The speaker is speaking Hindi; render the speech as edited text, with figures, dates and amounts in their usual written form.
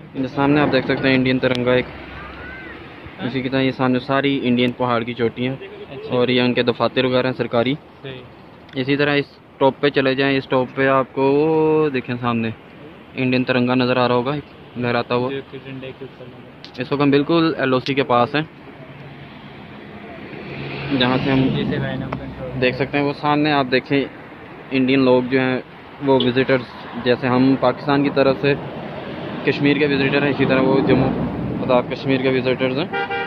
ये सामने आप देख सकते हैं इंडियन तिरंगा एक, इसी की तरह ये सामने सारी इंडियन पहाड़ की चोटियाँ और ये उनके दफातर वगैरह हैं सरकारी। इसी तरह इस टॉप पे चले जाएं, इस टॉप पे आपको देखें सामने इंडियन तिरंगा नज़र आ रहा होगा लहराता हुआ। इस वक्त हम बिल्कुल LOC के पास हैं, जहाँ से हम देख सकते हैं वो सामने आप देखें इंडियन लोग जो हैं वो विज़िटर्स, जैसे हम पाकिस्तान की तरफ से कश्मीर के विज़िटर हैं, इसी तरह वो जम्मू कश्मीर के विज़िटर्स हैं।